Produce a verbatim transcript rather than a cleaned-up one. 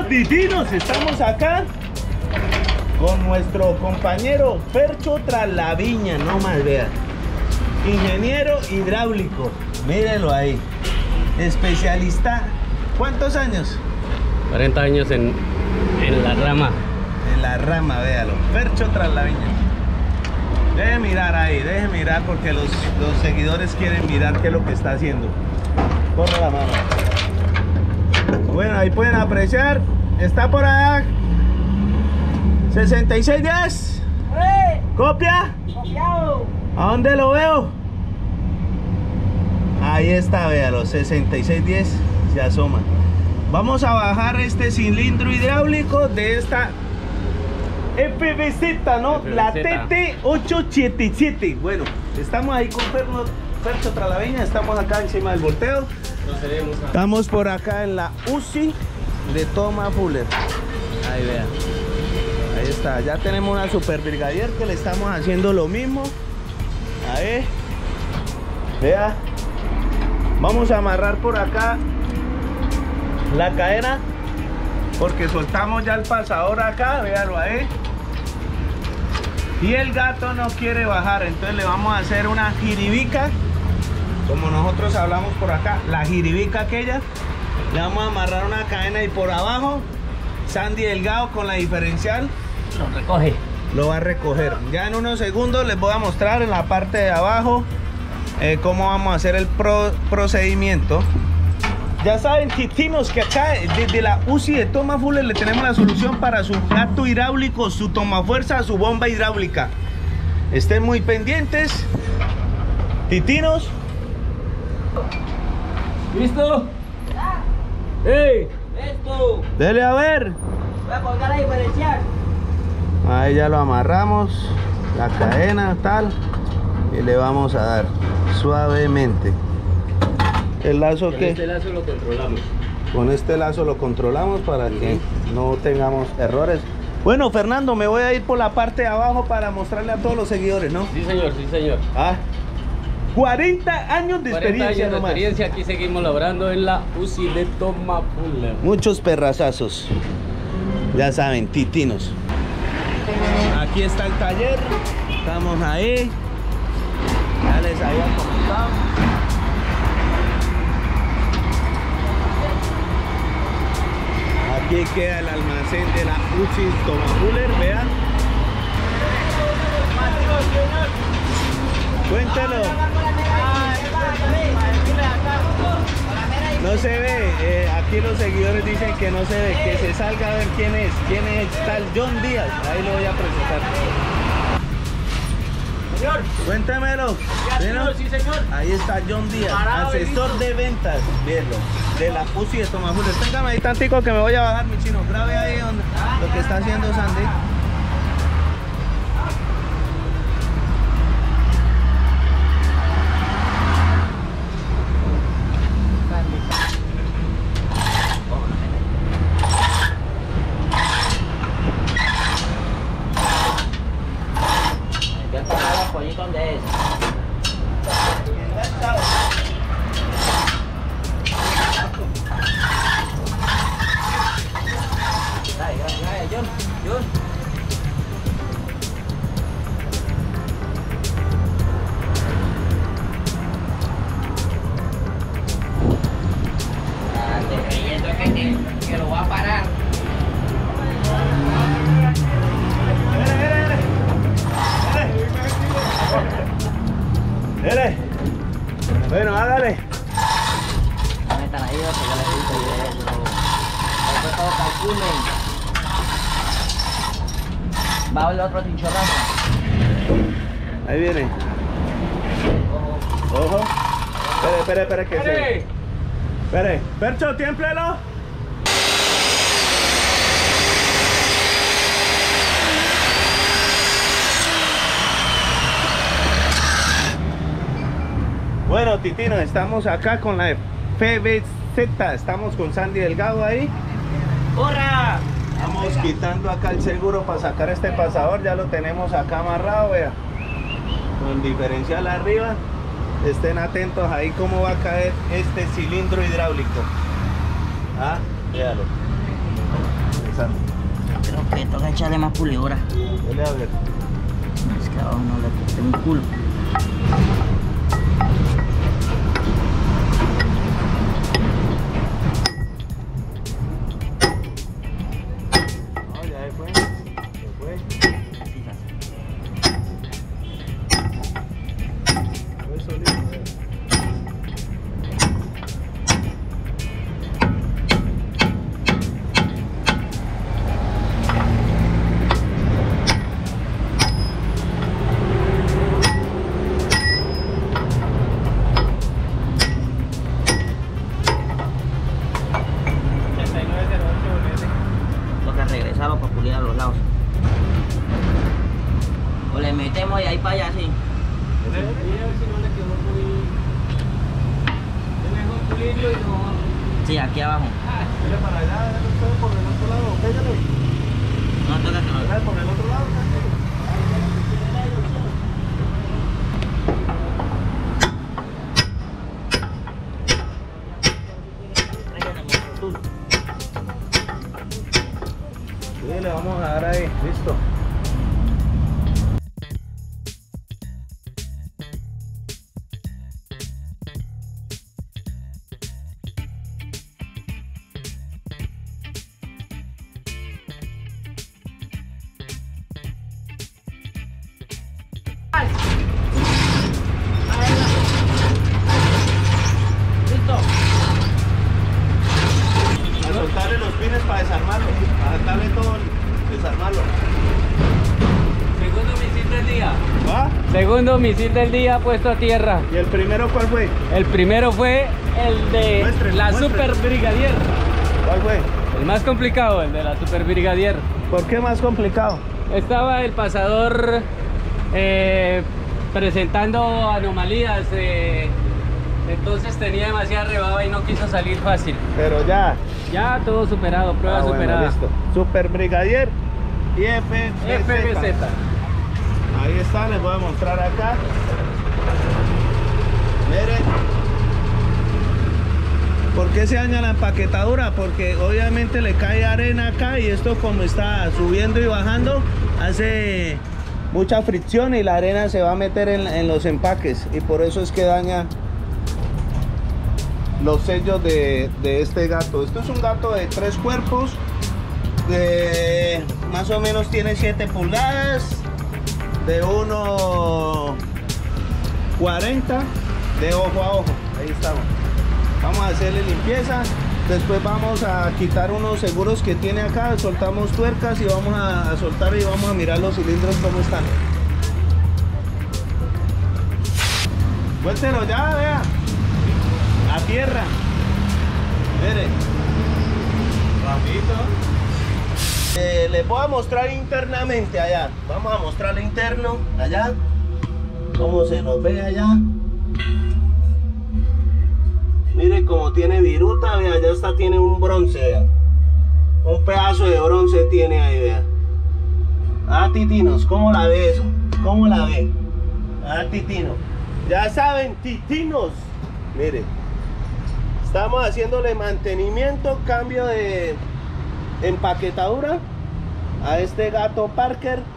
Bueno, titinos, estamos acá con nuestro compañero Fercho Traslaviña, no más vea. Ingeniero hidráulico, mírenlo ahí. Especialista, ¿cuántos años? cuarenta años en, en la rama. En la rama, véalo. Fercho Traslaviña. Deje mirar ahí, deje mirar porque los, los seguidores quieren mirar qué es lo que está haciendo. Corre la mano. Bueno, ahí pueden apreciar. Está por allá. sesenta y seis diez. ¡Eh! ¿Copia? ¡Copiado! ¿A dónde lo veo? Ahí está, véalo. sesenta y seis diez. Se asoma. Vamos a bajar este cilindro hidráulico de esta F V Z, ¿no? F V Z. La T T ochocientos setenta y siete. Bueno, estamos ahí con Ferno, Fercho Traslaviña. Estamos acá encima del volteo. Procedemos a... Estamos por acá en la U C I de Thomas Fuller. Ahí vean. Ahí está. Ya tenemos una super brigadier que le estamos haciendo lo mismo. Ahí. Vea. Vamos a amarrar por acá la cadena porque soltamos ya el pasador acá. Véalo ahí. Y el gato no quiere bajar. Entonces le vamos a hacer una jiribica. Como nosotros hablamos por acá, la jiribica aquella, le vamos a amarrar una cadena y por abajo Sandy Delgado con la diferencial Lo recoge. lo va a recoger. Ya en unos segundos les voy a mostrar en la parte de abajo eh, cómo vamos a hacer el pro procedimiento. Ya saben, titinos, que acá desde la U C I de Thomas Fuller le tenemos la solución para su gato hidráulico, su tomafuerza, su bomba hidráulica. Estén muy pendientes, titinos. ¿Listo? ¡Ey! ¡Esto! Dele a ver. Voy a colgar la diferencial. Ahí ya lo amarramos, la cadena tal, y le vamos a dar suavemente. El lazo Con que este lazo lo controlamos. con este lazo lo controlamos para que no tengamos errores. Bueno, Fernando, me voy a ir por la parte de abajo para mostrarle a todos los seguidores, ¿no? Sí, señor, sí, señor. Ah, cuarenta años de cuarenta experiencia años de nomás. experiencia, aquí seguimos laborando en la U C I de Thomas Fuller. Muchos perrazazos. Ya saben, titinos. Aquí está el taller. Estamos ahí. Ya les había comentado. Aquí queda el almacén de la U C I Thomas Fuller, vean. Cuéntelo. No se ve, eh, aquí los seguidores dicen que no se ve, que se salga a ver quién es, quién es tal John Díaz, ahí lo voy a presentar. Señor. Cuéntamelo. Ya, ¿Sí, señor, no? sí, señor. Ahí está John Díaz, Parado y asesor listo. de ventas, viendo, de la U C I de Thomas Fuller. Téngame ahí tantico que me voy a bajar, mi chino. Grabe ahí donde, lo que está haciendo Sandy. Voy a poner los pollitos donde es. Dale, gracias, gracias, John. John. Ah, te creyendo que, que, que lo va a parar. Dele. Bueno, hágale. No me están ahí, porque ya les dije eso. Después todo calculen. Va el otro tinchorrazo. Ahí viene. Ojo. Ojo. Espere, espere, espere que se. Espere. Percho, tiémplelo. Bueno, titinos, estamos acá con la F V Z. Estamos con Sandy Delgado ahí. ¡Corra! Estamos quitando acá el seguro para sacar este pasador. Ya lo tenemos acá amarrado, vea. Con diferencial arriba. Estén atentos ahí cómo va a caer este cilindro hidráulico. Ah, véalo. pensando? Creo que toca echarle más pulidora. Dele a ver. Es que abajo no le puse un culo. No, ya se fue. Se fue. Fue solito, eh. Toca regresarlo para pulir a los lados. O le metemos de ahí para allá así. Sí, aquí abajo. Dele para allá, dele usted por el otro lado, pégale. No toca que lo Dale por el otro lado, sí, le vamos a dar ahí, listo. Listo. A soltarle los pines para desarmarlo, a darle todo, desarmarlo. Segundo misil del día. ¿Va? Segundo misil del día puesto a tierra. ¿Y el primero cuál fue? El primero fue el de Muéstrelo, la muéstrelo. Super Brigadier. ¿Cuál fue? El más complicado, el de la Super Brigadier. ¿Por qué más complicado? Estaba el pasador eh, presentando anomalías. eh, entonces tenía demasiada rebaba y no quiso salir fácil. Pero ya. Ya todo superado, prueba Ah, bueno, superada. listo. Super Brigadier y F B Z. F B Z. Ahí está, les voy a mostrar acá. Miren. ¿Por qué se daña la empaquetadura? Porque obviamente le cae arena acá y esto como está subiendo y bajando hace mucha fricción y la arena se va a meter en, en los empaques y por eso es que daña los sellos de, de este gato. Esto es un gato de tres cuerpos, de más o menos tiene siete pulgadas, de uno cuarenta, de ojo a ojo. Ahí estamos. Vamos a hacerle limpieza, después vamos a quitar unos seguros que tiene acá, soltamos tuercas y vamos a, a soltar y vamos a mirar los cilindros cómo están. Cuéntelo ya, vea. A tierra. Miren. Rapidito. Eh, les voy a mostrar internamente allá. Vamos a mostrarle interno allá. Cómo se nos ve allá. Miren cómo tiene viruta, vea, ya está, tiene un bronce, vea. Un pedazo de bronce tiene ahí, vea. Ah, titinos, ¿cómo la ve eso? ¿Cómo la ve? Ah, titino. Ya saben, titinos. Miren. Estamos haciéndole mantenimiento, cambio de empaquetadura a este gato Parker.